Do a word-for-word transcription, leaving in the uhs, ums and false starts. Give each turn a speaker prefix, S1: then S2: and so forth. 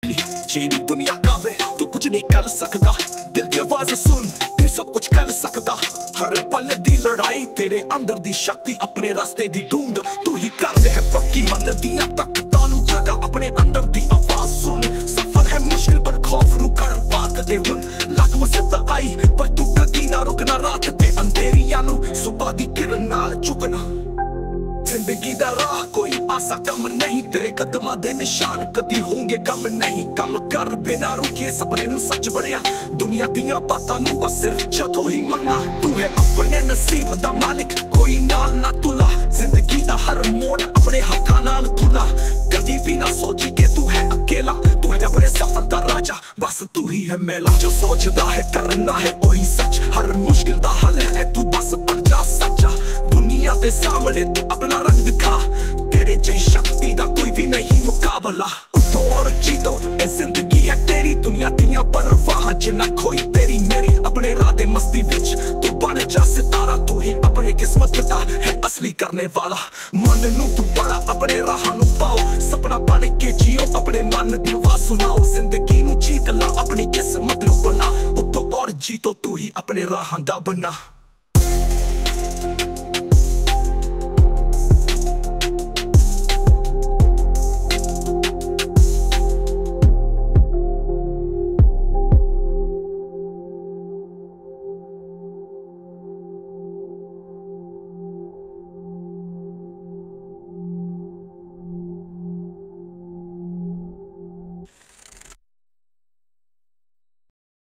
S1: जेड़ी दुनिया कावे तू कुछ नहीं कर सकता, दिल दी आवाज सुन तू सब कुछ कर सकता। हर पल दी लड़ाई तेरे अंदर दी शक्ति, अपने रास्ते दी ढूंढ तू ही कर दे है पक्की। मन दिया तक तानू जगा अपने अंदर दी आवाज सुन। सफर है मुश्किल पर खौफ रू कर बात दे हुन। लाख मुसीबत आई पर तू कदी ना रुकना, रात दे अंधेरियां नू सुबह दी किरण नाल चुकना। जिंदगी दा राह कोई आसा कम नहीं, तेरे कदमां दे निशान कदी होंगे कम नहीं। कम कर बिना रुके सपने नू सच बनिया, दुनिया दियां बातां नू बस सिर्फ जदों ही मन्ना। तू है अपने नसीब दा मालिक, कोई नाल ना तुला। जिंदगी दा हर मोड़ अपने हत्थां नाल तुला। कदी भी ना सोची के तू है अकेला, तू है अपने सफर दा राजा, बस तू ही है मेला। जो सोचदा है करना है वही सच, हर मुश्किल दा हल है तू बस बन जा सच्चा। दुनिया दे सामने तू अपना रंग दिखा, तेरे जैसी शक्ति दा कोई भी नहीं मुकाबला। उठो और जीतो ये जिंदगी है तेरी, दुनिया दियां परवाह जिन्ना कोई तेरी मेरी। अपने राह दे मस्ती विच तू बन जा सितारा, तू ही अपनी किस्मत दा है असली करने वाला। मन नू तू बड़ा अपने राह नू पाओ, सपना बन के जियो अपने मन दी आवाज सुनाओ। जिंदगी नू जीत ला अपनी किस्मत नू बना, उठो और जीतो तू ही अपने राह दा बना।